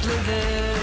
farklıdır.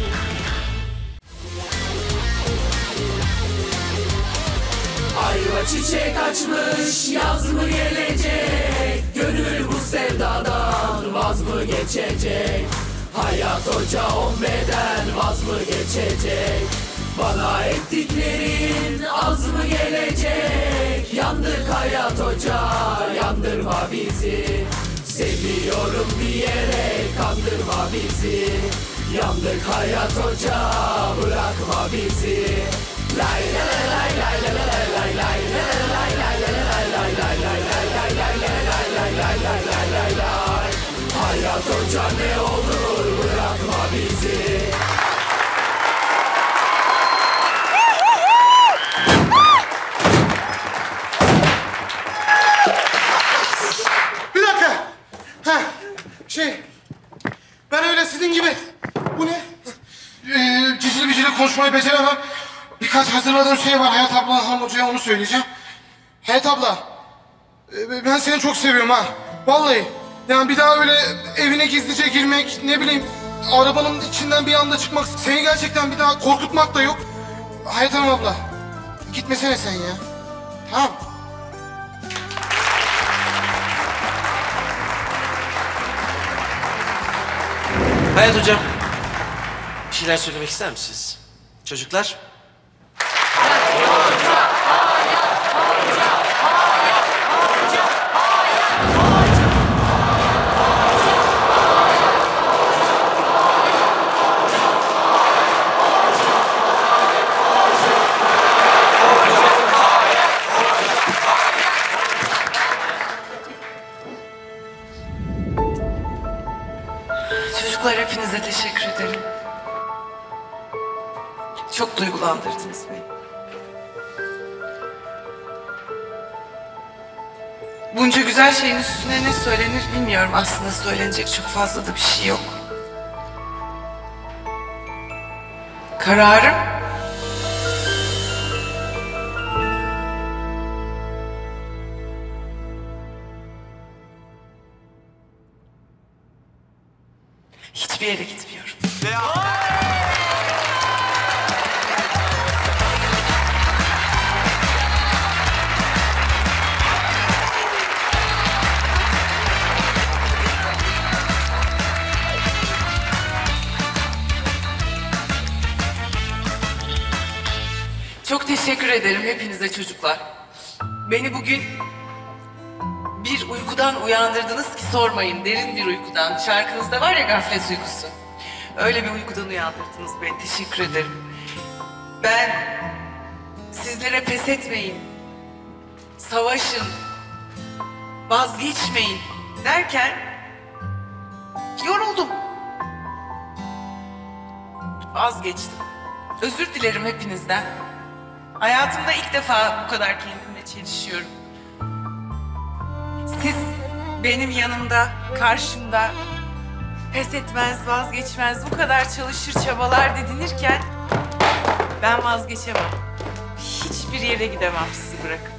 Ayva çiçek açmış, yaz mı gelecek? Gönül bu sevdadan vaz mı geçecek? Hayat hoca on beden vaz mı geçecek? Bana ettiklerin az mı gelecek? Yandık hayat hoca, yandırma bizi. Seviyorum diyerek kandırma bizi. Yandık hayat hoca, bırakma bizi. Lay lay lay lay lay lay lay lay lay lay lay lay lay lay. Hayat hoca ne olur bırakma bizi. Bir dakika. Ben öyle sizin gibi. Bu ne? Cicili bicili konuşmayı beceremem. Birkaç hazırladığım şey var. Hayat abla, Han Hoca'ya onu söyleyeceğim. Hayat abla, ben seni çok seviyorum ha. Vallahi. Yani bir daha öyle evine gizlice girmek, ne bileyim, arabanın içinden bir anda çıkmak, seni gerçekten bir daha korkutmak da yok. Hayat Hanım abla, gitmesene sen ya. Tamam. Hayat hocam, bir şeyler söylemek ister misiniz? Çocuklar? Çocuklar hepinize teşekkür ederim. Çok duygulandırdınız beni. Bunca güzel şeyin üstüne ne söylenir bilmiyorum. Aslında söylenecek çok fazla da bir şey yok. Kararım... hiçbir yere gitmiyorum. Çok teşekkür ederim hepinize çocuklar. Beni bugün bir uykudan uyandırdınız ki sormayın. Derin bir uykudan. Şarkınızda var ya, gaflet uykusu. Öyle bir uykudan uyandırdınız beni. Teşekkür ederim. Ben sizlere pes etmeyin, savaşın, vazgeçmeyin derken yoruldum. Vazgeçtim. Özür dilerim hepinizden. Hayatımda ilk defa bu kadar kendimle çelişiyorum. Siz benim yanımda, karşımda pes etmez, vazgeçmez, bu kadar çalışır, çabalar dedinirken ben vazgeçemem. Hiçbir yere gidemem sizi bırakıp.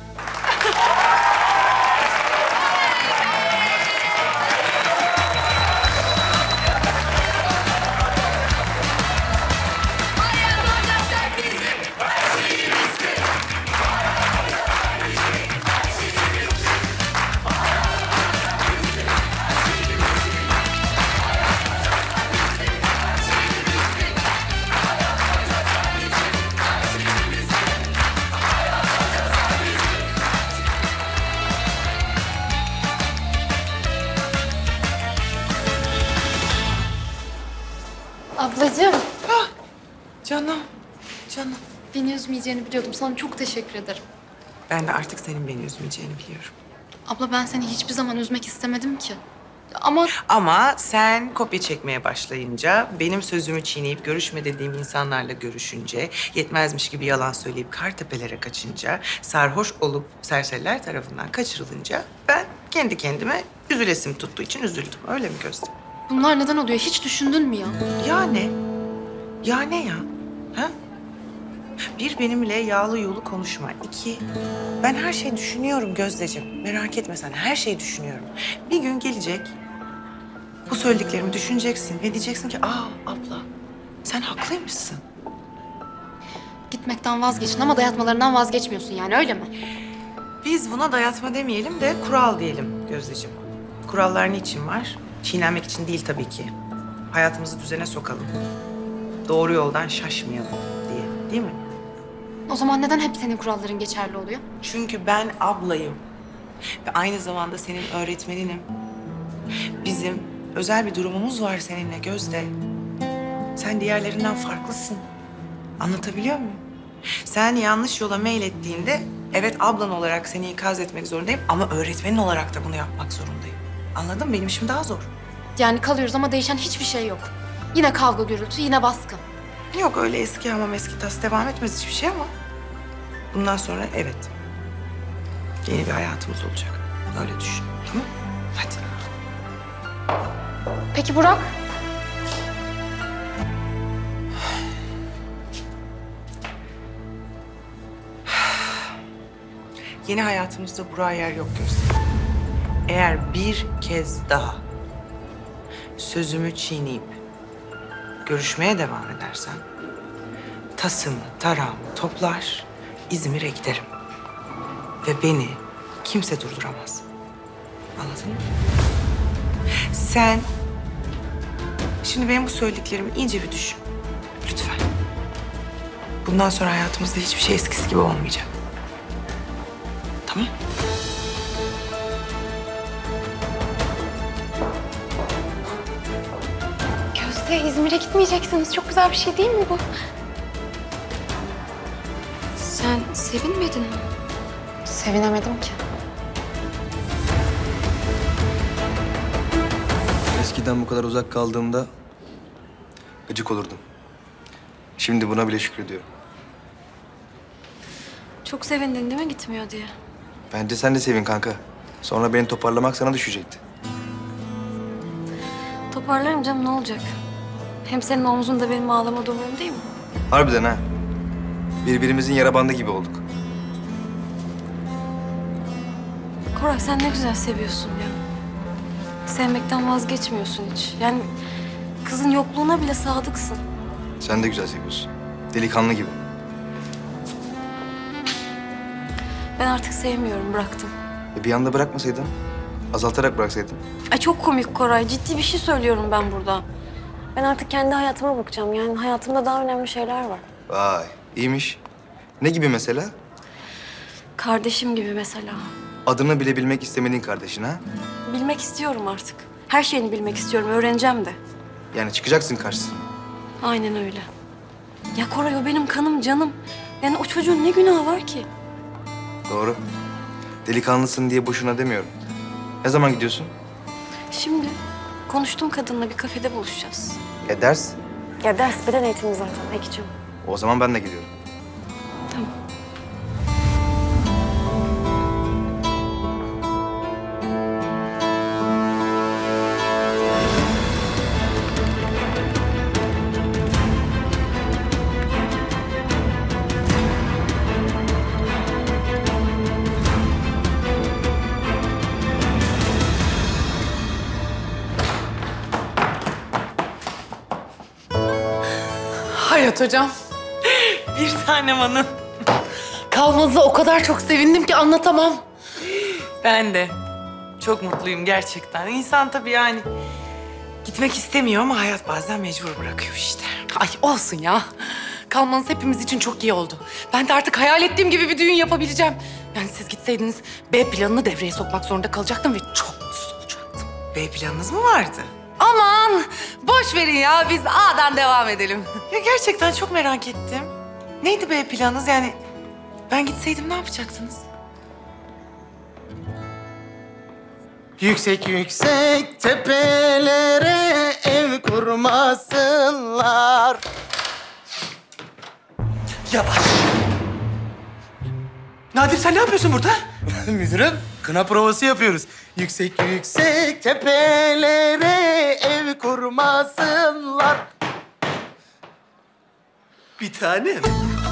Ablacığım. Ah, canım, canım. Beni üzmeyeceğini biliyordum. Sana çok teşekkür ederim. Ben de artık senin beni üzmeyeceğini biliyorum. Abla ben seni hiçbir zaman üzmek istemedim ki. Ama sen kopya çekmeye başlayınca, benim sözümü çiğneyip görüşme dediğim insanlarla görüşünce, yetmezmiş gibi yalan söyleyip Kartepe'lere kaçınca, sarhoş olup serseriler tarafından kaçırılınca ben kendi kendime üzülesim tuttuğu için üzüldüm. Öyle mi Gözde? Bunlar neden oluyor? Hiç düşündün mü ya? Ya ne? Ya ne ya? Ha? Bir, benimle yağlı yolu konuşma. İki, ben her şeyi düşünüyorum Gözdeciğim. Merak etme sen, her şeyi düşünüyorum. Bir gün gelecek, Bu söylediklerimi düşüneceksin ve diyeceksin ki abla sen haklıymışsın. Gitmekten vazgeçin ama dayatmalarından vazgeçmiyorsun yani öyle mi? Biz buna dayatma demeyelim de kural diyelim Gözdeciğim. Kurallar niçin var? Çiğnenmek için değil tabii ki. Hayatımızı düzene sokalım. Doğru yoldan şaşmayalım diye, değil mi? O zaman neden hep senin kuralların geçerli oluyor? Çünkü ben ablayım. Ve aynı zamanda senin öğretmeninim. Bizim özel bir durumumuz var seninle Gözde. Sen diğerlerinden farklısın. Anlatabiliyor muyum? Sen yanlış yola meylettiğinde evet ablan olarak seni ikaz etmek zorundayım ama öğretmenin olarak da bunu yapmak zorundayım. Anladın mı? Benim işim daha zor. Yani kalıyoruz ama değişen hiçbir şey yok. Yine kavga gürültü, yine baskı. Yok öyle eski hamam eski tas devam etmez hiçbir şey ama bundan sonra evet. Yeni bir hayatımız olacak. Öyle düşün. Tamam? Hadi. Peki Burak? Yeni hayatımızda Burak'a yer yok Gözde. Eğer bir kez daha sözümü çiğneyip görüşmeye devam edersen tasımı, tarağımı toplar, İzmir'e giderim. Ve beni kimse durduramaz. Anladın mı? Sen şimdi benim bu söylediklerimi iyice bir düşün. Lütfen. Bundan sonra hayatımızda hiçbir şey eskisi gibi olmayacak. Tamam? Gözde, İzmir'e gitmeyeceksiniz. Çok güzel bir şey değil mi bu? Sen sevinmedin mi? Sevinemedim ki. Eskiden bu kadar uzak kaldığımda gıcık olurdum. Şimdi buna bile şükrediyorum. Çok sevindin değil mi gitmiyor diye? Bence sen de sevin kanka. Sonra beni toparlamak sana düşecekti. Toparlarım canım, ne olacak? Hem senin omzunda benim ağlama durumum değil mi? Harbiden ha. Birbirimizin yara bandı gibi olduk. Koray, sen ne güzel seviyorsun ya. Sevmekten vazgeçmiyorsun hiç. Yani kızın yokluğuna bile sadıksın. Sen de güzel seviyorsun. Delikanlı gibi. Ben artık sevmiyorum, bıraktım. Bir anda bırakmasaydın, azaltarak bıraksaydın. Ay çok komik Koray, ciddi bir şey söylüyorum ben burada. Ben artık kendi hayatıma bakacağım. Yani hayatımda daha önemli şeyler var. Vay, iyiymiş. Ne gibi mesela? Kardeşim gibi mesela. Adını bile bilmek istemediğin kardeşin ha? Bilmek istiyorum artık. Her şeyini bilmek istiyorum, öğreneceğim de. Yani çıkacaksın karşısına. Aynen öyle. Ya Koray, o benim kanım, canım. Yani o çocuğun ne günahı var ki? Doğru. Delikanlısın diye boşuna demiyorum. Ne zaman gidiyorsun? Şimdi konuştuğum kadınla bir kafede buluşacağız. Ya ders? Ya ders beden eğitimi zaten Ekiciğim. O zaman ben de gidiyorum. Tamam. Hayat hocam. Bir tanem hanım. Kalmanıza o kadar çok sevindim ki anlatamam. Ben de. Çok mutluyum gerçekten. İnsan tabii yani gitmek istemiyor ama hayat bazen mecbur bırakıyor işte. Ay olsun ya. Kalmanız hepimiz için çok iyi oldu. Ben de artık hayal ettiğim gibi bir düğün yapabileceğim. Yani siz gitseydiniz B planını devreye sokmak zorunda kalacaktım ve çok mutsuz olacaktım. B planınız mı vardı? Aman boş verin ya, biz A'dan devam edelim. Ya gerçekten çok merak ettim. Neydi B planınız yani? Ben gitseydim ne yapacaktınız? Yüksek yüksek tepelere ev kurmasınlar. Yavaş. Nadir sen ne yapıyorsun burada? Müdürüm, kına provası yapıyoruz. Yüksek yüksek tepelere ev kurmasınlar. Bir tanem.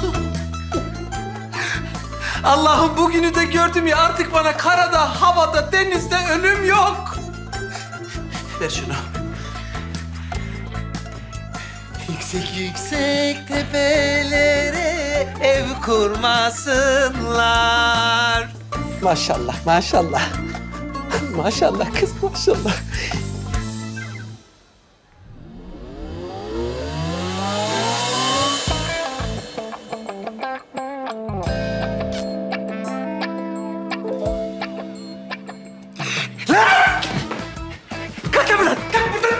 Allah'ım bugünü de gördüm ya, artık bana karada, havada, denizde ölüm yok. Ver şunu. Yüksek yüksek tepelere ev kurmasınlar. Maşallah, maşallah. Maşallah kız, maşallah. Kalk buradan, kalk buradan.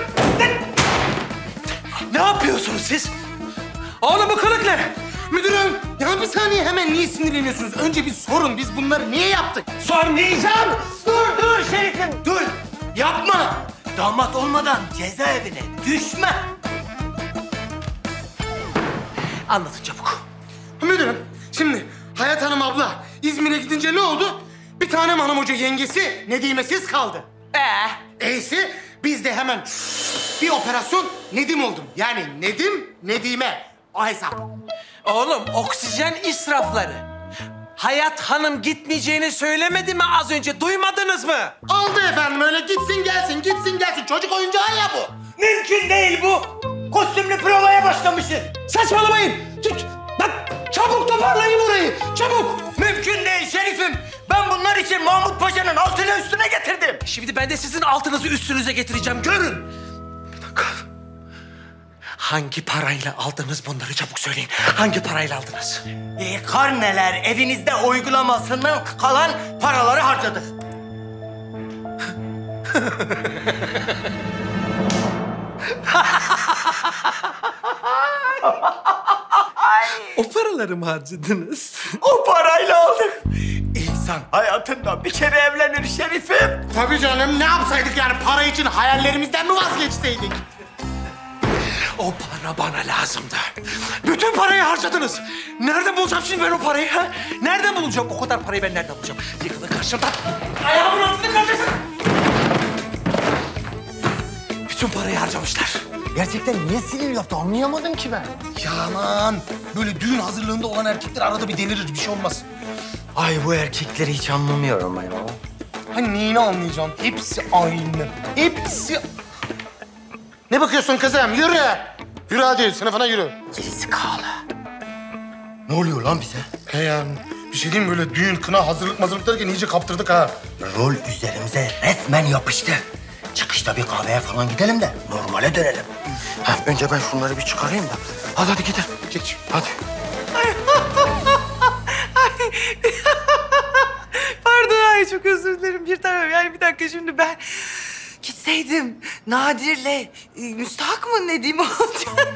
Ne yapıyorsunuz siz? Oğlum bu kılık ne? Müdürüm, ya bir saniye hemen niye sinirleniyorsunuz? Önce bir sorun, biz bunları niye yaptık? Sormayacağım. Dur şerifim, dur. Yapma. Damat olmadan cezaevine düşme. Anlatın çabuk. Müdürüm, şimdi Hayat Hanım abla İzmir'e gidince ne oldu? Bir tanem hanım hoca yengesi Nedim'esiz kaldı. Eysi biz de hemen bir operasyon Nedim oldum. Yani Nedim, Nedim'e. O hesap. Oğlum oksijen israfları. Hayat Hanım gitmeyeceğini söylemedi mi az önce? Duymadınız mı? Oldu efendim öyle gitsin gelsin, gitsin gelsin. Çocuk oyuncağı ya bu. Mümkün değil bu. Kostümlü provaya başlamışsın. Saçmalamayın. Bak çabuk toparlayın burayı. Çabuk. Mümkün değil şerifim. Ben bunlar için Mahmut Paşa'nın altını üstüne getirdim. Şimdi ben de sizin altınızı üstünüze getireceğim. Görün. Bir dakika. Hangi parayla aldınız bunları çabuk söyleyin. Hangi parayla aldınız? Karneler evinizde uygulamasından kalan paraları harcadık. O paraları mı harcadınız? O parayla aldık. İnsan hayatında bir kere evlenir şerifim. Tabii canım ne yapsaydık yani para için hayallerimizden mi vazgeçseydik? O para bana lazımdı. Bütün parayı harcadınız. Nereden bulacağım şimdi ben o parayı? Ha? Nereden bulacağım? O kadar parayı ben nereden bulacağım? Yıkılın karşımdan. Ayağımın altında kalacaksın. Bütün parayı harcamışlar. Gerçekten niye sinir yaptı anlayamadım ki ben. Ya aman böyle düğün hazırlığında olan erkekler arada bir delirir bir şey olmaz. Ay bu erkekleri hiç anlamıyorum ya. Hani neyini anlayacağım? Hepsi aynı. Hepsi... Ne bakıyorsun kızım? Yürü. Yürü hadi sınıfına yürü. Gerizekalı. Ne oluyor lan bize? He ya bir şey diyeyim mi? Böyle düğün, kına, hazırlık derken iyice kaptırdık ha. Rol üzerimize resmen yapıştı. Çıkışta bir kahveye falan gidelim de normale dönelim. Ha, önce ben şunları bir çıkarayım da. Hadi gidelim. Geç hadi. Pardon ay çok özür dilerim bir tanem. Yani bir dakika şimdi ben gitseydim Nadir'le müstahak mı ne diyeyim olacak?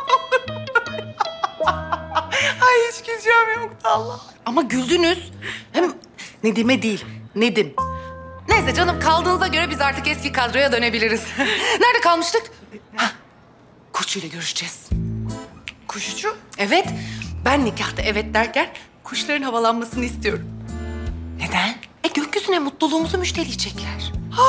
Ay hiç güleceğim yoktu Allah. Ama güldünüz. Hem Nedim'e değil, Nedim. Neyse canım kaldığınıza göre biz artık eski kadroya dönebiliriz. Nerede kalmıştık? Hah, kuşçuyla görüşeceğiz. Kuşçu? Evet, ben nikahta evet derken kuşların havalanmasını istiyorum. Neden? Gökyüzüne mutluluğumuzu müjdeleyecekler.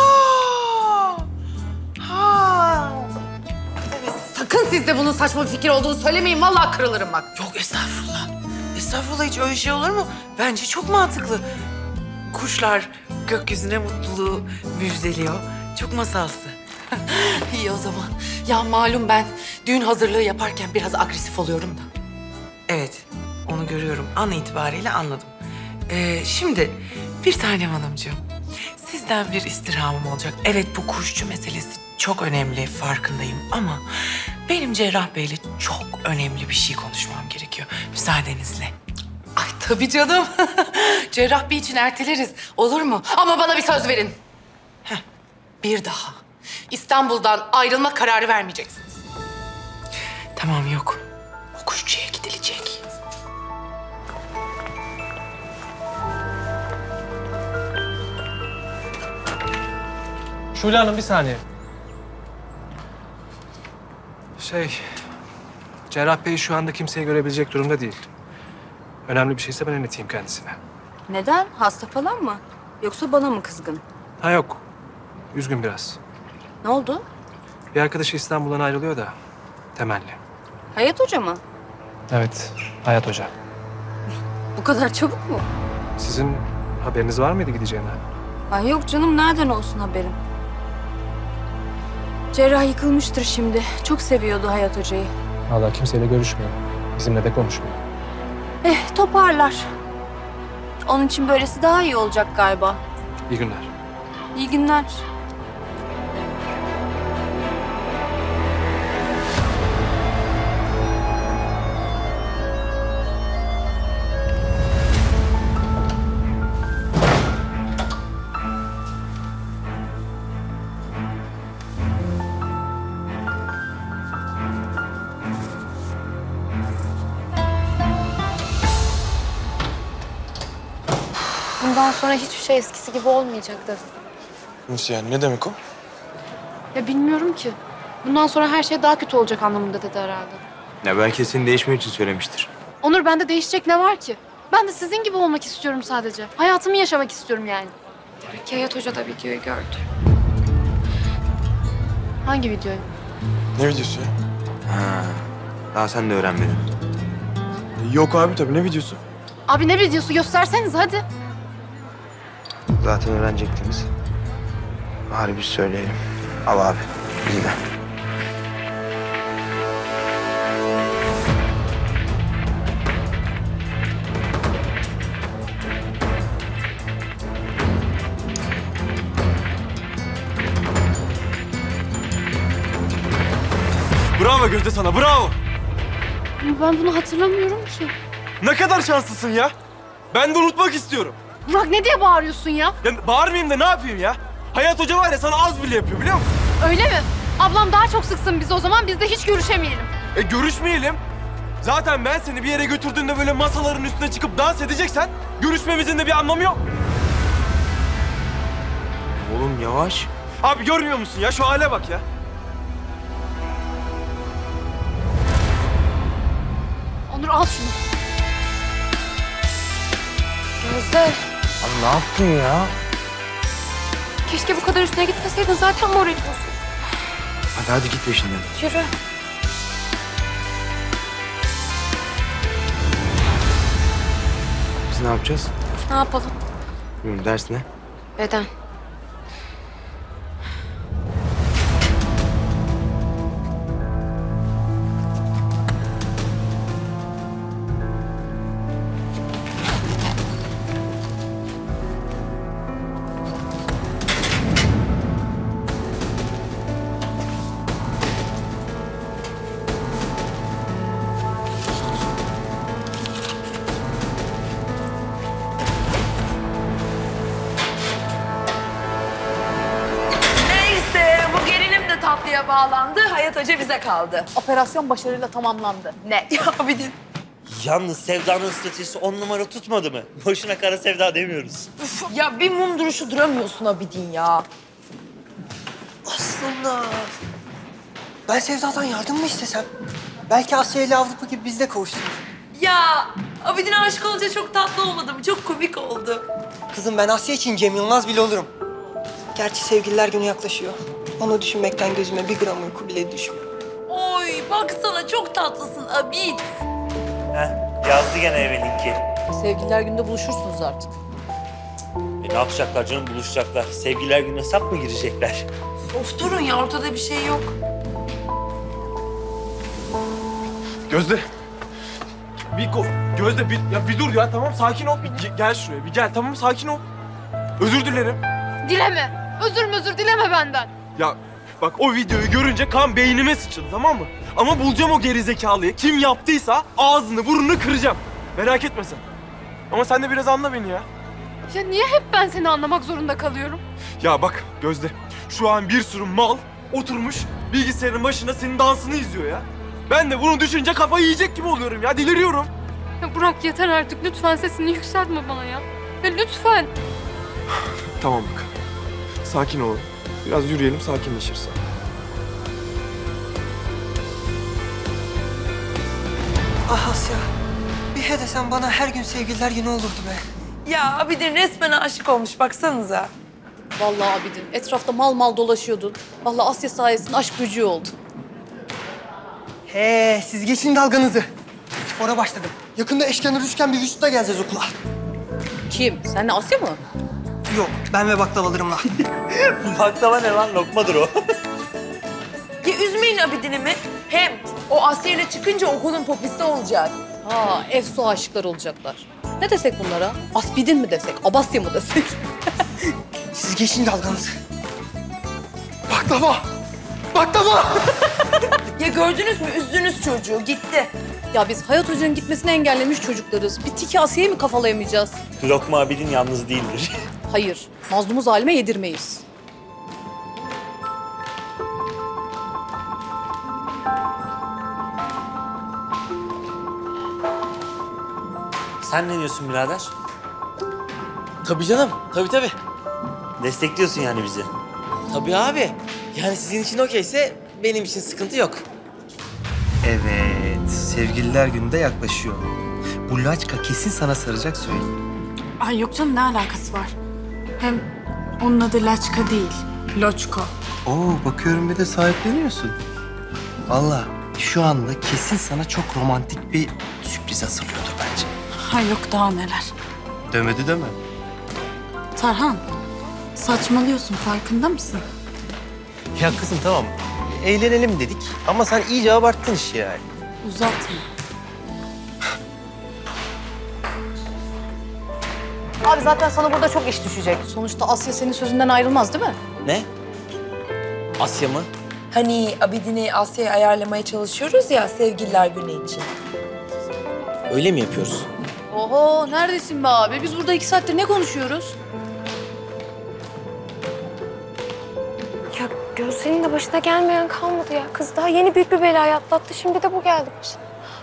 Sakın siz de bunun saçma bir fikir olduğunu söylemeyin. Vallahi kırılırım bak. Yok estağfurullah. Estağfurullah hiç öyle şey olur mu? Bence çok mantıklı. Kuşlar gökyüzüne mutluluğu müjdeliyor. Çok masalsı. İyi o zaman. Ya malum ben düğün hazırlığı yaparken biraz agresif oluyorum da. Evet, onu görüyorum. An itibariyle anladım. Şimdi bir tanem hanımcığım, sizden bir istirhamım olacak. Evet bu kuşçu meselesi çok önemli, farkındayım ama benim Cerrah Bey'le çok önemli bir şey konuşmam gerekiyor. Müsaadenizle. Ay tabii canım. Cerrah Bey için erteleriz. Olur mu? Ama bana bir söz verin. Bir daha İstanbul'dan ayrılma kararı vermeyeceksiniz. Tamam yok. O kuşçuya gidilecek. Şule Hanım bir saniye. Cerrah Bey şu anda kimseyi görebilecek durumda değil. Önemli bir şeyse ben anlatayım kendisine. Neden? Hasta falan mı? Yoksa bana mı kızgın? Ha yok. Üzgün biraz. Ne oldu? Bir arkadaşı İstanbul'dan ayrılıyor da temelli. Hayat Hoca mı? Evet, Hayat Hoca. Bu kadar çabuk mu? Sizin haberiniz var mıydı gideceğinden? Ay yok canım, nereden olsun haberim? Cerrah yıkılmıştır şimdi. Çok seviyordu Hayat Hoca'yı. Vallahi kimseyle görüşmüyor. Bizimle de konuşmuyor. Toparlar. Onun için böylesi daha iyi olacak galiba. İyi günler. İyi günler. Bundan sonra hiçbir şey eskisi gibi olmayacak dedi. Nasıl yani? Ne demek o? Ya bilmiyorum ki. Bundan sonra her şey daha kötü olacak anlamında dedi herhalde. Ya belki de senin değişmen için söylemiştir. Onur, bende değişecek ne var ki? Ben de sizin gibi olmak istiyorum sadece. Hayatımı yaşamak istiyorum yani. Demek ki Hayat Hoca da videoyu gördü. Hangi videoyu? Ne videosu ya? Ha, daha sen de öğrenmedin. Yok abi tabii, ne videosu? Abi ne videosu? Gösterseniz hadi. Zaten öğrenecektiniz. Bari biz söyleyelim. Al abi, bizden. Bravo Gözde sana, bravo. Ama ben bunu hatırlamıyorum ki. Ne kadar şanslısın ya. Ben de unutmak istiyorum. Burak, ne diye bağırıyorsun ya? Ya bağırmayayım da ne yapayım ya? Hayat Hoca var ya, sana az bile yapıyor biliyor musun? Öyle mi? Ablam daha çok sıksın bizi o zaman, biz de hiç görüşemeyelim. Görüşmeyelim. Zaten ben seni bir yere götürdüğümde böyle masaların üstüne çıkıp dans edeceksen görüşmemizin de bir anlamı yok. Oğlum yavaş. Abi görmüyor musun ya? Şu hale bak ya. Onur, al şunu. Gözde, Abi ne yaptın ya? keşke bu kadar üstüne gitmeseydin. Zaten moral bozuk. Hadi git peşinden. Yürü. Biz ne yapacağız? Ne yapalım? Bilmiyorum, ders ne? Beden. Neyse, bu gerilim de tatlıya bağlandı. Hayat Hoca bize kaldı. Operasyon başarıyla tamamlandı. Ne? Ya bir de... Yalnız Sevda'nın stratejisi 10 numara tutmadı mı? Boşuna kara sevda demiyoruz. Ya bir mum duruşu duramıyorsun Abidin ya. Aslında ben Sevda'dan yardım mı istesem? Belki Asya ile Avrupa gibi biz de kavuşturur. Ya Abidin'e aşık olunca çok tatlı olmadı mı? Çok komik oldu. Kızım ben Asya için Cem Yılmaz bile olurum. Gerçi sevgililer günü yaklaşıyor. Onu düşünmekten gözüme bir gram uyku bile düşmüyor. Oy baksana çok tatlısın Abid. Yazdı gene eve linki. Sevgililer günde buluşursunuz artık. Ne yapacaklar canım, buluşacaklar. Sevgililer gününe sap mı girecekler? Of durun ya, ortada bir şey yok. Gözde. Gözde bir dur ya, tamam sakin ol. Gel şuraya, bir gel, tamam sakin ol. Özür dilerim. Dileme. Özür dileme benden. Ya bak, o videoyu görünce kan beynime sıçradı, tamam mı? Ama bulacağım o gerizekalıyı. Kim yaptıysa ağzını burnunu kıracağım. Merak etme sen. Ama sen de biraz anla beni ya. Ya niye hep ben seni anlamak zorunda kalıyorum? Ya bak Gözde, şu an bir sürü mal oturmuş bilgisayarın başında senin dansını izliyor ya. Ben de bunu düşünce kafayı yiyecek gibi oluyorum ya, deliriyorum. Ya Burak, yeter artık. Lütfen sesini yükseltme bana ya. Ya lütfen. Tamam bak, sakin ol. Biraz yürüyelim, sakinleşirsen. Ah Asya, bir he desem bana her gün sevgililer günü olurdu be. Ya Abidin resmen aşık olmuş baksanıza. Vallahi Abidin, etrafta mal dolaşıyordun. Vallahi Asya sayesinde aşk böceği oldu. Siz geçin dalganızı. Spora başladım. Yakında eşkenar üçgen bir vücutla geleceğiz okula. Kim? Senle Asya mı? Yok, ben ve baklavalarımla. Baklava ne lan? Lokmadır o. Ya Hadi üzmeyin Abidin'i mi? Hem o Asya ile çıkınca okulun popisi olacak. Ha, Efso aşıklar olacaklar. Ne desek bunlara? Aspidin mi desek, Abasya mı desek? Siz geçin dalganızı. Baklava! Baklava! Ya gördünüz mü? Üzdünüz çocuğu. Gitti. Ya biz Hayat Hoca'nın gitmesini engellemiş çocuklarız. Bir tiki Asya'yı mı kafalayamayacağız? Lokma Abidin yalnız değildir. Hayır, mazlumu zalime yedirmeyiz. Sen ne diyorsun birader? Tabii canım, tabii. Destekliyorsun yani bizi. Tabii abi. Yani sizin için okeyse benim için sıkıntı yok. Evet, sevgililer günü de yaklaşıyor. Bu laçka kesin sana saracak söyleyeyim. Ay yok canım, ne alakası var? Hem onun adı Laçka değil, Loçko. Oo, bakıyorum bir de sahipleniyorsun. Vallahi şu anda kesin sana çok romantik bir sürpriz hazırlıyordur bence. Ay yok daha neler. Demedi deme. Tarhan, saçmalıyorsun, farkında mısın? Ya kızım tamam, eğlenelim dedik ama sen iyice abarttın işi yani. Uzatma. Abi zaten sana burada çok iş düşecek. Sonuçta Asya senin sözünden ayrılmaz değil mi? Ne? Asya mı? Hani Abidin'i Asya'ya ayarlamaya çalışıyoruz ya sevgililer günü için. Öyle mi yapıyoruz? Oho, neredesin be abi? Biz burada 2 saattir ne konuşuyoruz? Ya Gözde'nin de başına gelmeyen kalmadı ya. Kız daha yeni büyük bir belayı atlattı. Şimdi de bu geldi başına.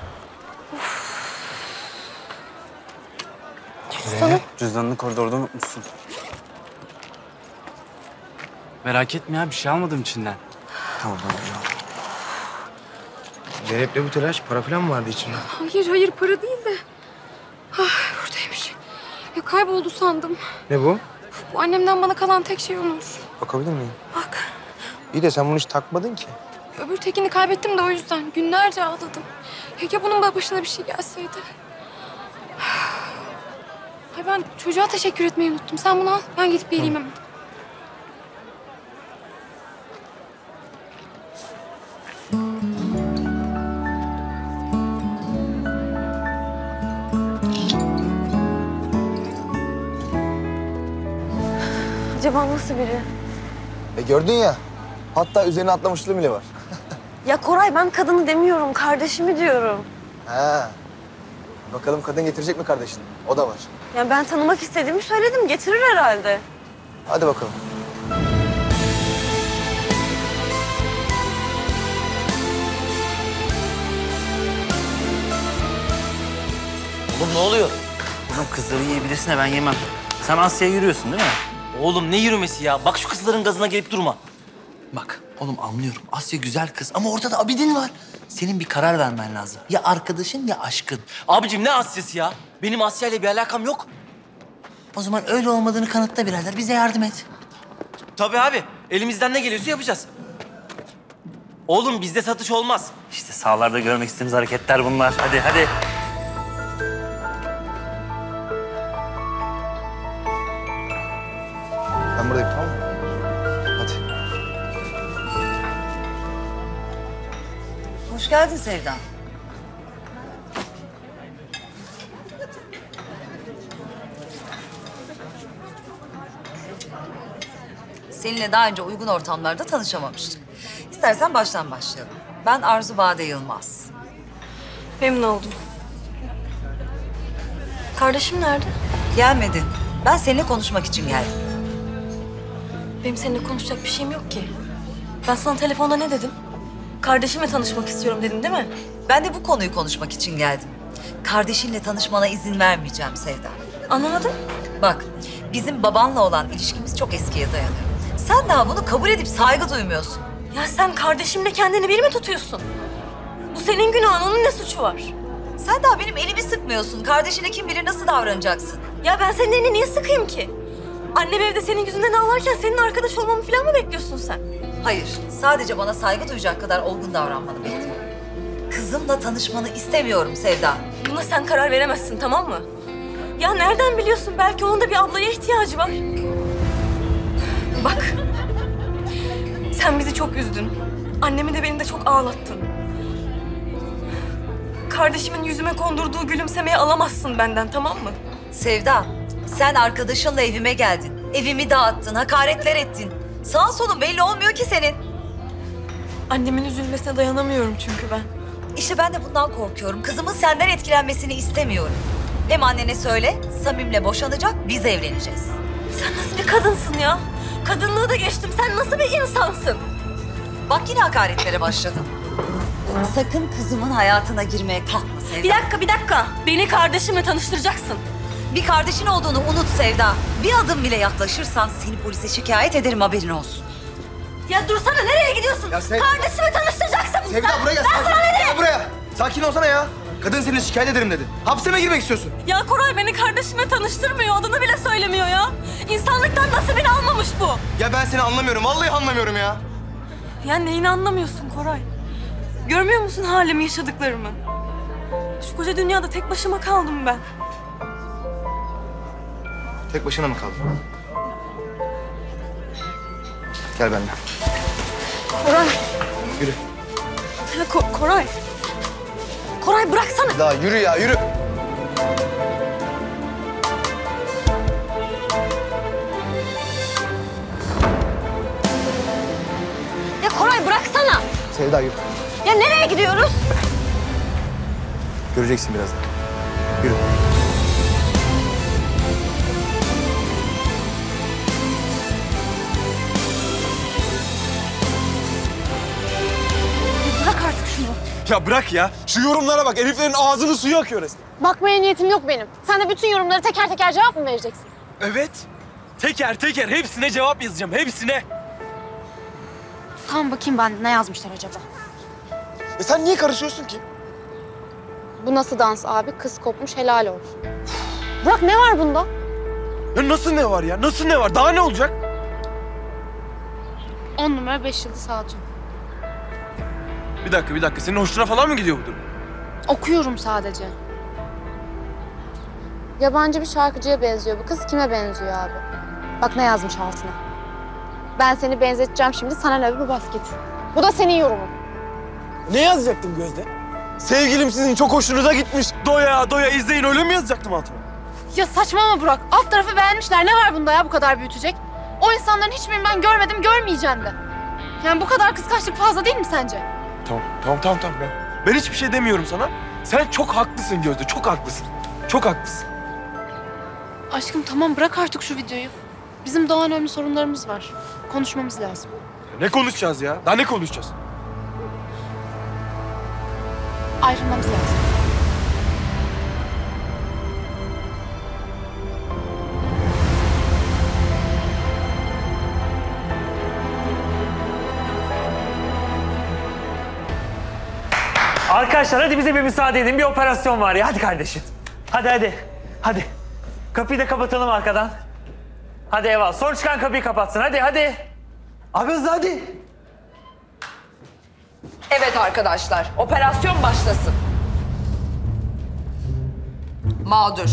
Cüzdanını koridorda unutmuşsun. Merak etme ya, bir şey almadım içinden. Tamam. Zeynep'le bu telaş para falan mı vardı içinde? Hayır para değil de. Ah, buradaymış. Ya kayboldu sandım. Ne bu? Bu annemden bana kalan tek şey Onur. Bakabilir miyim? Bak, İyi de sen bunu hiç takmadın ki. öbür tekini kaybettim de o yüzden günlerce ağladım. Ya bunun da başına bir şey gelseydi. Ay ben çocuğa teşekkür etmeyi unuttum. Sen bunu al, ben gidip geleyim hemen. Acaba nasıl biri? Gördün ya. Hatta üzerine atlamışlığı bile var. Ya Koray, ben kadını demiyorum, kardeşimi diyorum. Ha. Bakalım kadın getirecek mi kardeşini? O da var. Ya ben tanımak istediğimi söyledim, getirir herhalde. Hadi bakalım. Oğlum ne oluyor? Oğlum kızları yiyebilirsin de ben yemem. Sen Asya'ya yürüyorsun değil mi? Oğlum ne yürümesi ya? Bak şu kızların gazına gelip durma. Bak oğlum anlıyorum. Asya güzel kız ama ortada Abidin var. Senin bir karar vermen lazım. Ya arkadaşın ya aşkın. Abicim ne Asya'sı ya? Benim Asya ile bir alakam yok. O zaman öyle olmadığını kanıtla birader. Bize yardım et. Tabii abi. Elimizden ne geliyorsa yapacağız. Oğlum bizde satış olmaz. İşte sahalarda görmek istediğimiz hareketler bunlar. Hadi. Ben buradayım, tamam mı? Hadi. Hoş geldin Sevda. Seninle daha önce uygun ortamlarda tanışamamıştık. İstersen baştan başlayalım. Ben Arzu Bade Yılmaz. Memnun oldum. Kardeşim nerede? Gelmedin. Ben seninle konuşmak için geldim. Benim seninle konuşacak bir şeyim yok ki. Ben sana telefonda ne dedim? Kardeşimle tanışmak istiyorum dedim değil mi? Ben de bu konuyu konuşmak için geldim. Kardeşinle tanışmana izin vermeyeceğim Sevda. Anlamadım. Bak, bizim babanla olan ilişkimiz çok eskiye dayanıyor. Sen daha bunu kabul edip saygı duymuyorsun. Ya sen kardeşimle kendini bir mi tutuyorsun? Bu senin günahın, onun ne suçu var? Sen daha benim elimi sıkmıyorsun. Kardeşine kim bilir nasıl davranacaksın. Ya ben senin elini niye sıkayım ki? Annem evde senin yüzünden ağlarken senin arkadaş olmamı falan mı bekliyorsun sen? Hayır, sadece bana saygı duyacak kadar olgun davranmanı bekliyorum. Kızımla tanışmanı istemiyorum Sevda. Buna sen karar veremezsin, tamam mı? Ya nereden biliyorsun? Belki onun da bir ablaya ihtiyacı var. Bak, sen bizi çok üzdün. Annemi de beni de çok ağlattın. Kardeşimin yüzüme kondurduğu gülümsemeyi alamazsın benden, tamam mı? Sevda, sen arkadaşınla evime geldin. Evimi dağıttın, hakaretler ettin. Sağ solun belli olmuyor ki senin. Annemin üzülmesine dayanamıyorum çünkü ben. İşte ben de bundan korkuyorum. Kızımın senden etkilenmesini istemiyorum. Hem annene söyle, Samim'le boşanacak, biz evleneceğiz. Sen nasıl bir kadınsın ya? Kadınlığı da geçtim. Sen nasıl bir insansın? Bak yine hakaretlere başladın. Sakın kızımın hayatına girmeye kalkma Sevda. Bir dakika. Beni kardeşimle tanıştıracaksın. Bir kardeşin olduğunu unut Sevda. Bir adım bile yaklaşırsan seni polise şikayet ederim, haberin olsun. Ya dursana, nereye gidiyorsun? Ya Kardeşimi tanıştıracaksın. Sevda buraya gel. Ben sana ne diyeyim? Gel buraya. Sakin olsana ya. Kadın seni şikayet ederim dedi. Hapse mi girmek istiyorsun? Ya Koray beni kardeşime tanıştırmıyor. Adını bile söylemiyor ya. İnsanlıktan nasibini almamış bu. Ya ben seni anlamıyorum. Vallahi anlamıyorum ya. Ya neyini anlamıyorsun Koray? Görmüyor musun halimi, yaşadıklarımı? Şu koca dünyada tek başıma kaldım ben. Tek başına mı kaldın? Gel benimle. Koray. Yürü. Ya Koray. Koray bıraksana. Daha yürü ya, yürü. Ya Koray bıraksana. Sevda yürü. Ya nereye gidiyoruz? Göreceksin birazdan. Yürü. Bırak artık şunu. Ya bırak ya. Şu yorumlara bak. Heriflerin ağzının suyu akıyor resmen. Bakmaya niyetim yok benim. Sen de bütün yorumları teker teker cevap mı vereceksin? Evet. Teker teker hepsine cevap yazacağım. Hepsine. Tamam, bakayım ben ne yazmışlar acaba. Sen niye karışıyorsun ki? Bu nasıl dans abi? Kız kopmuş, helal olsun. Burak, ne var bunda? Ya nasıl ne var ya? Nasıl ne var? Daha ne olacak? 10 numara 5 yıldız hatun. Bir dakika. Senin hoşuna falan mı gidiyor bu durum? Okuyorum sadece. Yabancı bir şarkıcıya benziyor bu kız. Kime benziyor abi? Bak ne yazmış altına. Ben seni benzeteceğim şimdi, sana ne bu basket. Bu da senin yorumun. Ne yazacaktım Gözde? Sevgilim sizin çok hoşunuza gitmiş. Doya doya izleyin, öyle mi yazacaktım altıma? Ya saçmalama Burak. Alt tarafı beğenmişler. Ne var bunda ya bu kadar büyütecek? O insanların hiçbirini ben görmedim, görmeyeceğim de. Yani bu kadar kıskançlık fazla değil mi sence? Tamam. Ben hiçbir şey demiyorum sana. Sen çok haklısın Gözde, çok haklısın. Çok haklısın. Aşkım tamam, bırak artık şu videoyu. Bizim daha önemli sorunlarımız var. Konuşmamız lazım. Ne konuşacağız ya? Daha ne konuşacağız? Ayrılmamız lazım. Arkadaşlar hadi bize bir müsaade edin. Bir operasyon var ya. Hadi kardeşim. Hadi. Kapıyı da kapatalım arkadan. Hadi eyvallah. Son çıkan kapıyı kapatsın. Hadi. Abi hızlı hadi. Evet arkadaşlar, operasyon başlasın. Mağdur.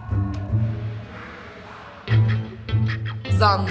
Zanlı.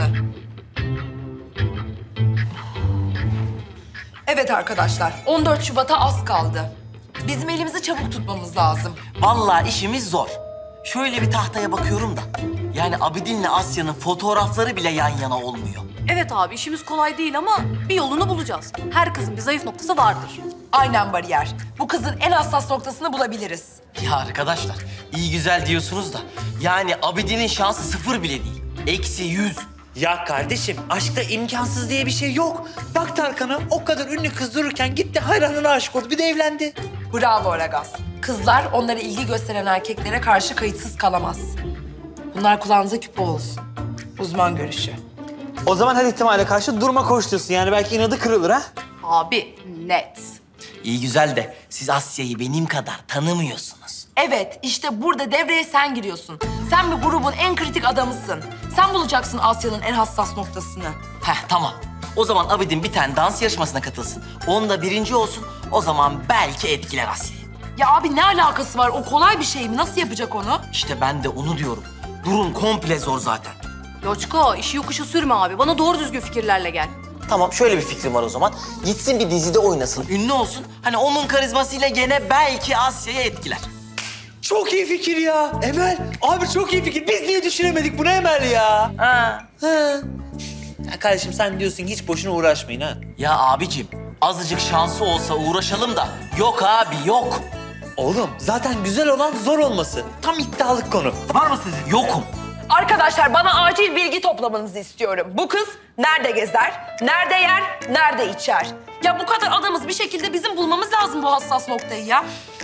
Evet arkadaşlar, 14 Şubat'a az kaldı. Bizim elimizi çabuk tutmamız lazım. Vallahi işimiz zor. Şöyle bir tahtaya bakıyorum da. Yani Abidin'le Asya'nın fotoğrafları bile yan yana olmuyor. Evet abi, işimiz kolay değil ama bir yolunu bulacağız. Her kızın bir zayıf noktası vardır. Aynen Bariyer. Bu kızın en hassas noktasını bulabiliriz. Ya arkadaşlar, iyi güzel diyorsunuz da. Yani Abidin'in şansı 0 bile değil. -100. Ya kardeşim, aşkta imkansız diye bir şey yok. Bak Tarkan'a, o kadar ünlü kız dururken gitti hayranına aşık oldu. Bir de evlendi. Bravo Aragaz. Kızlar onlara ilgi gösteren erkeklere karşı kayıtsız kalamaz. Bunlar kulağınıza küpe olsun. Uzman görüşü. O zaman her ihtimale karşı durma koş diyorsun. Yani belki inadı kırılır ha? Abi net. İyi güzel de siz Asya'yı benim kadar tanımıyorsunuz. Evet, işte burada devreye sen giriyorsun. Sen bu grubun en kritik adamısın. Sen bulacaksın Asya'nın en hassas noktasını. Tamam. O zaman Abidin bir tane dans yarışmasına katılsın. Onda birinci olsun. O zaman belki etkiler Asya'yı. Ya abi ne alakası var? O kolay bir şey mi? Nasıl yapacak onu? İşte ben de onu diyorum. Durum komple zor zaten. Loçko, işi yokuşa sürme abi. Bana doğru düzgün fikirlerle gel. Tamam şöyle bir fikrim var o zaman. Gitsin bir dizide oynasın, ünlü olsun. Hani onun karizmasıyla gene belki Asya'yı etkiler. Çok iyi fikir ya. Emel, abi çok iyi fikir. Biz niye düşünemedik bunu Emel ya? Ha. Ya kardeşim sen diyorsun ki hiç boşuna uğraşmayın ha. Ya abicim azıcık şansı olsa uğraşalım da. Yok abi yok. Oğlum zaten güzel olan zor olması. Tam iddialık konu. Var mı sizin? Yokum. Arkadaşlar bana acil bilgi toplamanızı istiyorum. Bu kız nerede gezer, nerede yer, nerede içer? Ya bu kadar adamız bir şekilde bizim bulmamız lazım bu hassas noktayı ya.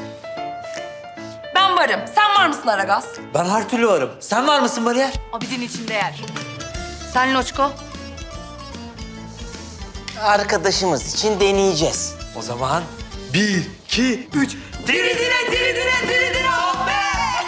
Ben varım. Sen var mısın Aragaz? Ben her türlü varım. Sen var mısın Bariyer? Abidin içinde yer. Sen Loçko? Arkadaşımız için deneyeceğiz. O zaman 1, 2, 3. Diridine oh be!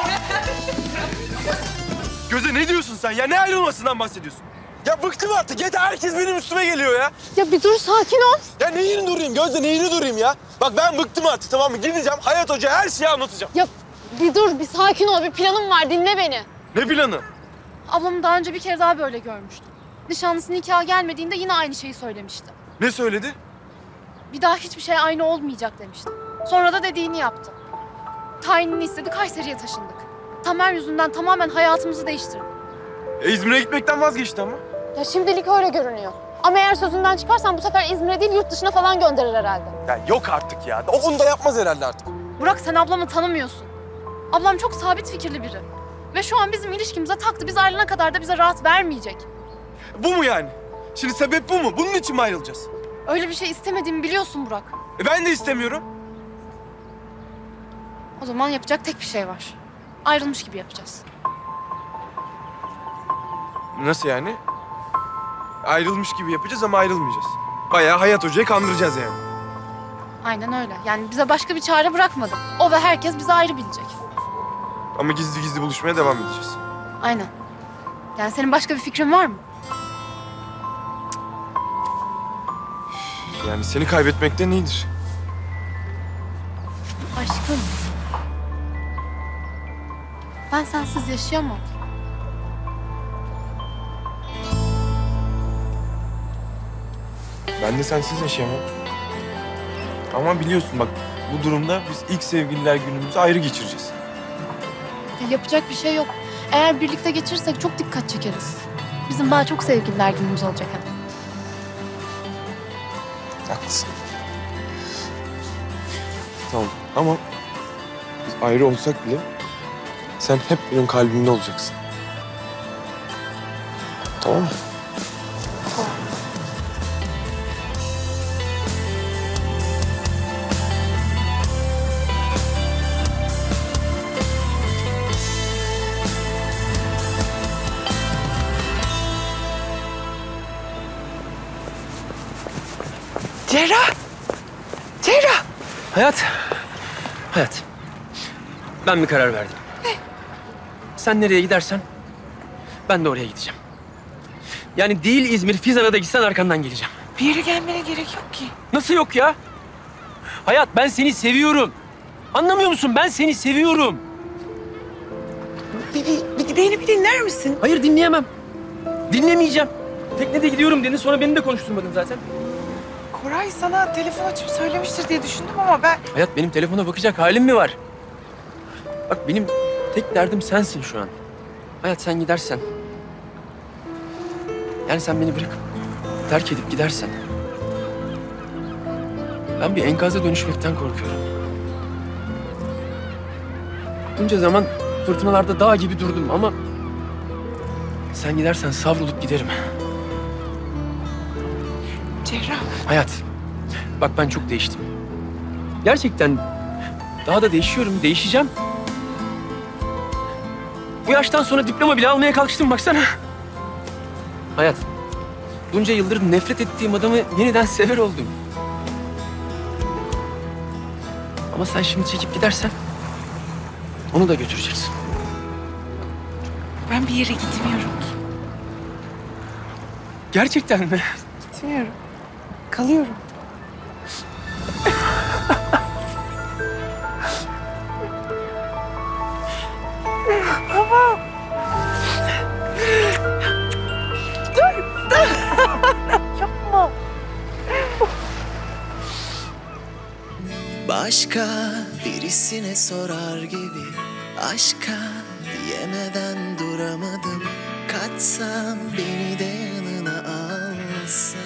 Göze ne diyorsun sen ya? Ne ayrılmasından bahsediyorsun? Ya bıktım artık. Yeter herkes benim üstüme geliyor ya. Ya bir dur sakin ol. Ya neyini durayım Gözde, neyini durayım ya? Bak ben bıktım artık, tamam mı? Gideceğim Hayat Hoca'ya her şeyi anlatacağım. Ya bir dur, bir sakin ol. Bir planım var, dinle beni. Ne planı? Ablamı daha önce bir kere daha böyle görmüştüm. Nişanlısı nikaha gelmediğinde yine aynı şeyi söylemişti. Ne söyledi? Bir daha hiçbir şey aynı olmayacak demişti. Sonra da dediğini yaptı. Tayinini istedi, Kayseri'ye taşındık. Tamer yüzünden tamamen hayatımızı değiştirdi. İzmir'e gitmekten vazgeçti ama. Ya şimdilik öyle görünüyor. Ama eğer sözünden çıkarsan bu sefer İzmir'e değil yurt dışına falan gönderir herhalde. Ya yok artık ya. Onu da yapmaz herhalde artık. Burak sen ablamı tanımıyorsun. Ablam çok sabit fikirli biri. Ve şu an bizim ilişkimize taktı. Biz ayrılana kadar da bize rahat vermeyecek. Bu mu yani? Şimdi sebep bu mu? Bunun için mi ayrılacağız? Öyle bir şey istemediğimi biliyorsun Burak. Ben de istemiyorum. O zaman yapacak tek bir şey var. Ayrılmış gibi yapacağız. Nasıl yani? Ayrılmış gibi yapacağız ama ayrılmayacağız. Bayağı Hayat Hoca'yı kandıracağız yani. Aynen öyle. Yani bize başka bir çare bırakmadı. O ve herkes bizi ayrı bilecek. Ama gizli gizli buluşmaya devam edeceğiz. Aynen. Yani senin başka bir fikrin var mı? Yani seni kaybetmekten iyidir. Aşkım. Ben sensiz yaşayamam. Ben de sensiz yaşayamam. Ama biliyorsun bak, bu durumda biz ilk sevgililer günümüzü ayrı geçireceğiz. Ya yapacak bir şey yok. Eğer birlikte geçirirsek çok dikkat çekeriz. Bizim daha çok sevgililer günümüz olacak hem. Haklısın. Tamam ama biz ayrı olsak bile sen hep benim kalbimde olacaksın. Tamam mı? Cerrah! Cerrah! Hayat. Hayat. Ben bir karar verdim. Ne? Sen nereye gidersen ben de oraya gideceğim. Yani değil İzmir, Fizan'a da gitsen arkandan geleceğim. Bir yere gelmene gerek yok ki. Nasıl yok ya? Hayat ben seni seviyorum. Anlamıyor musun? Ben seni seviyorum. Beni bir dinler misin? Hayır dinleyemem. Dinlemeyeceğim. Teknede gidiyorum dedin sonra beni de konuşturmadın zaten. Koray sana telefon açıp söylemiştir diye düşündüm ama ben... Hayat benim telefona bakacak halim mi var? Bak benim tek derdim sensin şu an. Hayat sen gidersen. Yani sen beni bırakıp terk edip gidersen. Ben bir enkaza dönüşmekten korkuyorum. Bunca zaman fırtınalarda dağ gibi durdum ama... sen gidersen savrulup giderim. Cerrah. Hayat, bak ben çok değiştim. Gerçekten daha da değişiyorum, değişeceğim. Bu yaştan sonra diploma bile almaya kalkıştım baksana. Hayat, bunca yıldır nefret ettiğim adamı yeniden sever oldum. Ama sen şimdi çekip gidersen onu da götüreceksin. Ben bir yere gitmiyorum ki. Gerçekten mi? Gitmiyorum. Kalıyorum. Baba. Dur. Yapma. Başka birisine sorar gibi aşka diyemeden duramadım. Kaçsam beni de yanına alsan.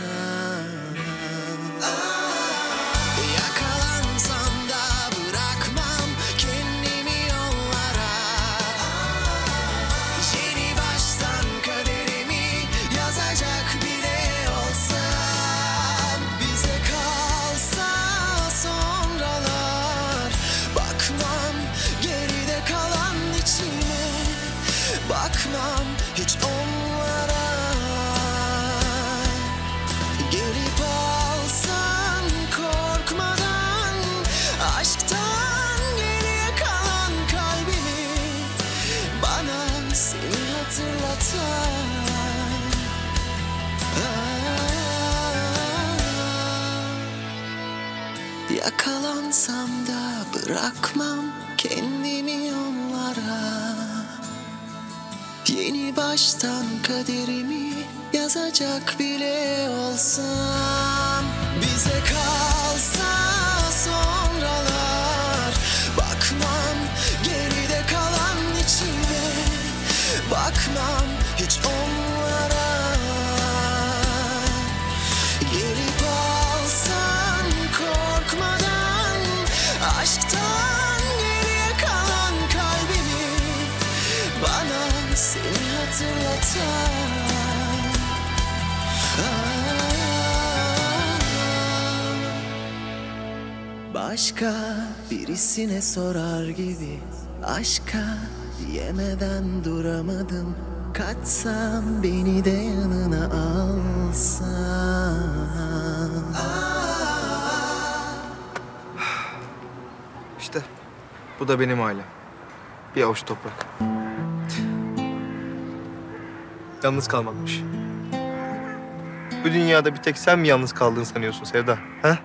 Yakalansam da bırakmam kendimi yollara. Yeni baştan kaderimi yazacak bile olsam. Bize kalsa sonralar, bakmam geride kalan içime, bakmam hiç onlara. Gelip alsan korkmadan aşktan geriye kalan kalbimi, bana seni hatırlatan. Yakalansam da bırakmam kendimi yollara. Yeni baştan kaderimi yazacak bile olsam. Bize kalsa sonralar, bakmam geride kalan içime, bakmam hiç onlara. Gelip alsan korkmadan aşktan geriye kalan kalbimi, bana seni hatırlatan. Başka birisine sorar gibi aşka diyemeden duramadım. Kaçsam beni de yanına alsan. İşte bu da benim ailem. Bir avuç toprak. Yalnız kalmakmış. Bu dünyada bir tek sen mi yalnız kaldığını sanıyorsun Sevda? Ha?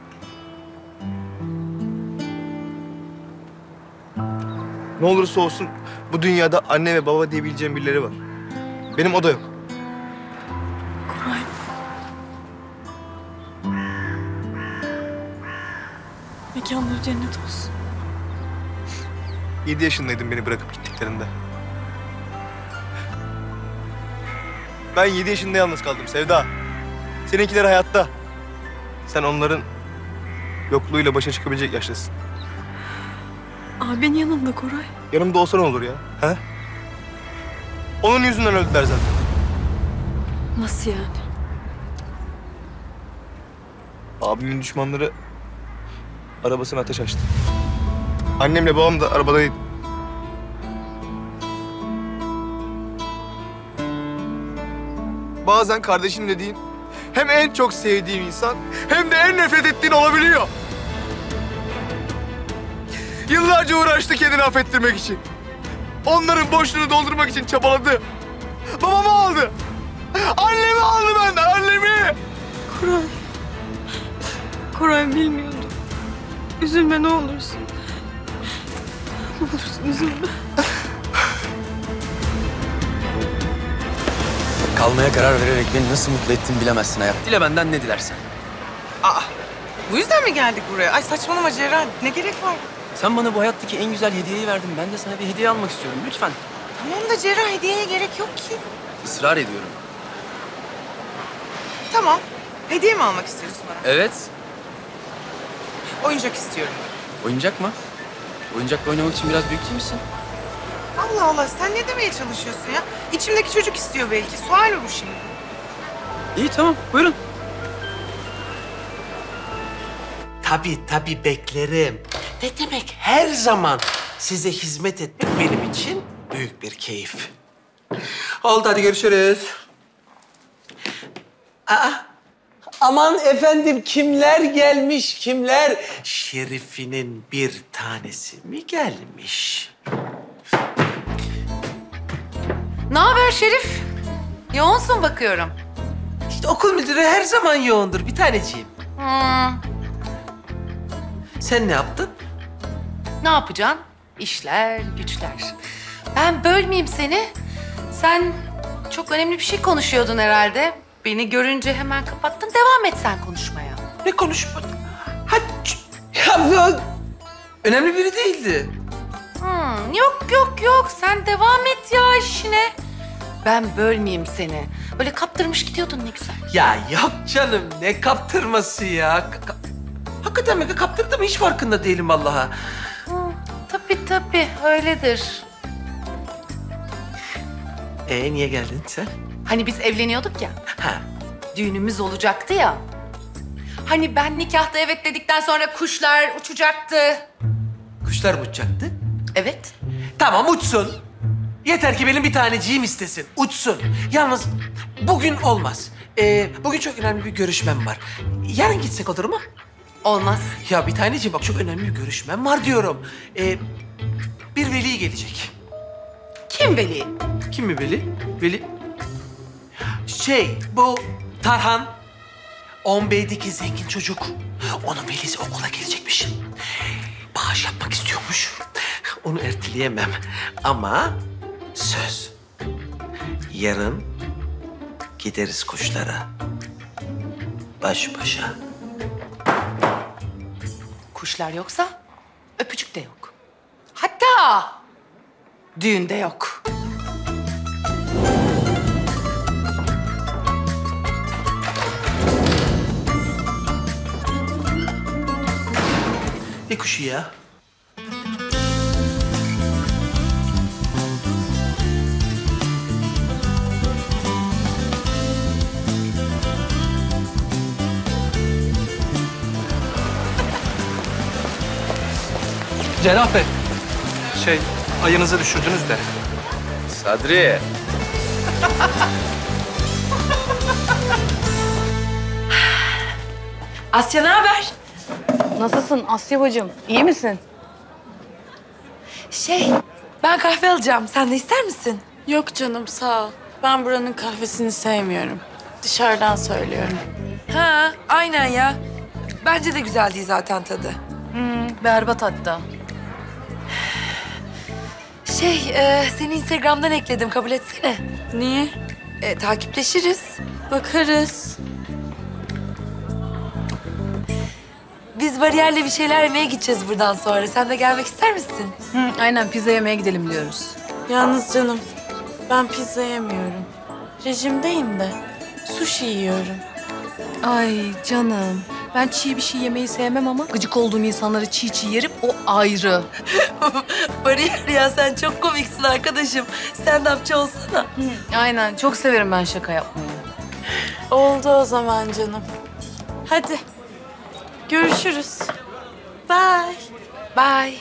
Ne olursa olsun bu dünyada anne ve baba diyebileceğim birileri var. Benim o da yok. Koray. Mekanları cennet olsun. 7 yaşındaydım beni bırakıp gittiklerinde. Ben 7 yaşında yalnız kaldım Sevda. Seninkiler hayatta. Sen onların yokluğuyla başa çıkabilecek yaştasın. Abin yanında Koray. Yanımda olsa ne olur ya? Ha? Onun yüzünden öldüler zaten. Nasıl yani? Abimin düşmanları arabasına ateş açtı. Annemle babam da arabadaydı. Bazen kardeşim dediğin hem en çok sevdiğin insan hem de en nefret ettiğin olabiliyor. Yıllarca uğraştı kendini affettirmek için. Onların boşluğunu doldurmak için çabaladı. Babamı aldı. Annemi aldı benden, annemi. Koray. Koray bilmiyordum. Üzülme ne olursun. Ne olursun üzülme. Kalmaya karar vererek beni nasıl mutlu ettin bilemezsin hayat. Dile benden ne dilersen. Bu yüzden mi geldik buraya? Ay saçmalama Ceren. Ne gerek var? Sen bana bu hayattaki en güzel hediyeyi verdin. Ben de sana bir hediye almak istiyorum. Lütfen. Tamam da Ceren hediyeye gerek yok ki. Israr ediyorum. Tamam. Hediye mi almak istiyorsun bana? Evet. Oyuncak istiyorum. Oyuncak mı? Oyuncakla oynamak için biraz büyük değil misin? Allah Allah sen ne demeye çalışıyorsun ya? İçimdeki çocuk istiyor belki. Sual mi bu şimdi? İyi tamam buyurun. Tabii beklerim. Ne demek her zaman size hizmet etmek benim için büyük bir keyif. Oldu hadi görüşürüz. Aman efendim kimler gelmiş kimler? Şerif'inin bir tanesi mi gelmiş? Ne haber Şerif? Yoğunsun bakıyorum. İşte okul müdürü her zaman yoğundur bir taneciğim. Sen ne yaptın? Ne yapacaksın? İşler, güçler. Ben bölmeyeyim seni. Sen çok önemli bir şey konuşuyordun herhalde. Beni görünce hemen kapattın. Devam et sen konuşmaya. Ne konuşma? Önemli biri değildi. Yok. Sen devam et ya işine. Ben bölmeyeyim seni. Böyle kaptırmış gidiyordun ne güzel. Ya yok canım, ne kaptırması ya? Hakikaten mi? Kaptırdım, hiç farkında değilim vallahi. Tabii öyledir. Niye geldin sen? Hani biz evleniyorduk ya. Düğünümüz olacaktı ya. Hani ben nikahta evet dedikten sonra kuşlar uçacaktı. Kuşlar mı uçacaktı? Evet. Tamam, uçsun. Yeter ki benim bir taneciğim istesin. Uçsun. Yalnız bugün olmaz. Bugün çok önemli bir görüşmem var. Yarın gitsek olur mu? Olmaz. Ya bir taneciğim bak, çok önemli bir görüşmem var diyorum. Bir veli gelecek. Kim veli? Kim mi veli? Veli? Bu Tarhan. 10 Bey'deki zengin çocuk. Onun velisi okula gelecekmiş. Bağış yapmak istiyormuş. Onu erteleyemem. Ama söz. Yarın gideriz kuşlara. Baş başa. Kuşlar yoksa öpücük de yok. Hatta düğünde yok. Ne kuşu ya? Cenab Bey, ayınızı düşürdünüz de. Sadri. Asya ne haber? Nasılsın Asya bacım? İyi misin? Ben kahve alacağım. Sen de ister misin? Yok canım sağ ol. Ben buranın kahvesini sevmiyorum. Dışarıdan söylüyorum. Ha, aynen ya. Bence de güzel değil zaten tadı. Berbat hatta. Seni Instagram'dan ekledim. Kabul etsene. Niye? Takipleşiriz. Bakarız. Biz bariyerle bir şeyler yemeye gideceğiz buradan sonra. Sen de gelmek ister misin? Aynen pizza yemeye gidelim diyoruz. Yalnız canım ben pizza yemiyorum. Rejimdeyim de sushi yiyorum. Ay canım. Ben çiğ bir şey yemeyi sevmem ama gıcık olduğum insanları çiğ yerim, o ayrı. Bariyer ya, sen çok komiksin arkadaşım. Stand-upçı olsana. Aynen, çok severim ben şaka yapmayı. Oldu o zaman canım. Hadi görüşürüz. Bye. Bye.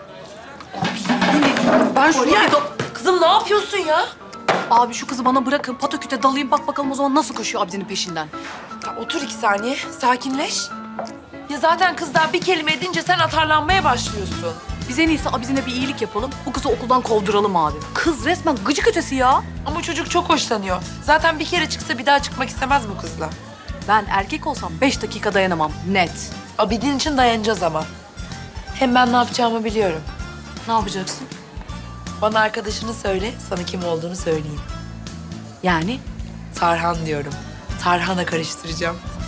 Ben şuraya... Kızım ne yapıyorsun ya? Abi şu kızı bana bırakın, pataküte dalayım, bak bakalım o zaman nasıl koşuyor Abdi'nin peşinden. Ya otur 2 saniye, sakinleş. Ya zaten kız daha bir kelime edince sen atarlanmaya başlıyorsun. Biz en iyisi Abdi'ne bir iyilik yapalım, bu kızı okuldan kovduralım abi. Kız resmen gıcık ötesi ya. Ama çocuk çok hoşlanıyor. Zaten bir kere çıksa bir daha çıkmak istemez bu kızla. Ben erkek olsam 5 dakika dayanamam, net. Abidin için dayanacağız ama. Hem ben ne yapacağımı biliyorum. Ne yapacaksın? Bana arkadaşını söyle, sana kim olduğunu söyleyeyim. Yani? Tarhan diyorum. Tarhan'a karıştıracağım.